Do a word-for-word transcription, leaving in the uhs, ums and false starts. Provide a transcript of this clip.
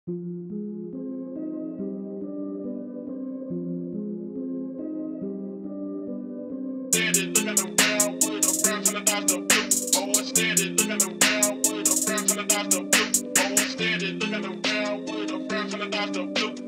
Steady looking around with a brown till I dodge the blue. Oh, steady looking around with a brown till I dodge the blue. Oh, steady looking around with a brown till I dodge the blue.